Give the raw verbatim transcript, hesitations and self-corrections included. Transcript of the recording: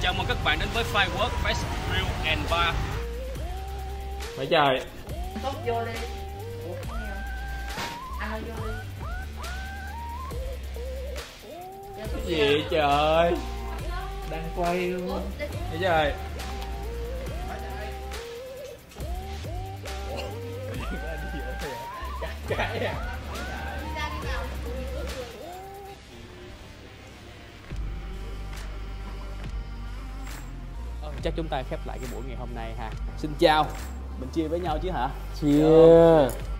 Chào mừng các bạn đến với Firework Fest Grill and Bar. Phải trời. Tốt vô đi. Ủa, ăn ơi vô đi. Cái gì vậy trời? Đang quay luôn. Thấy trời. Cắt cái à. Chắc chúng ta khép lại cái buổi ngày hôm nay ha. Xin chào. Mình chia với nhau chứ hả? Chia.